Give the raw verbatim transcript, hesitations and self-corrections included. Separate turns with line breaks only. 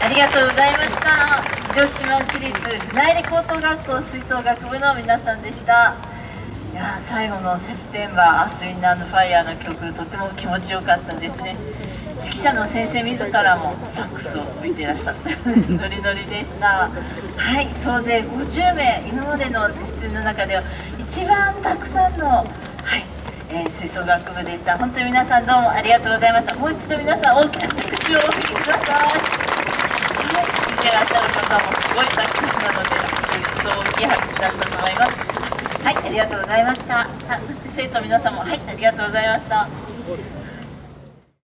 ありがとうございました。広島市立船入高等学校吹奏楽部の皆さんでした。いや最後の「セプテンバー・アース・ウィンド・アンド・ファイヤー」の曲、とても気持ちよかったですね。指揮者の先生自らもサックスを吹いていらっしゃったノリノリでした。はい、総勢ごじゅうめい、今までの出演の中では一番たくさんの、はいえー、吹奏楽部でした。本当に皆さんどうもありがとうございました。もう一度皆さん大きな拍手をお送りください。はい、見てらっしゃる方もすごいたくさんなので、そう大きい拍手だったと思います。はい、ありがとうございました。あ、そして生徒の皆さんも、はい、ありがとうございました。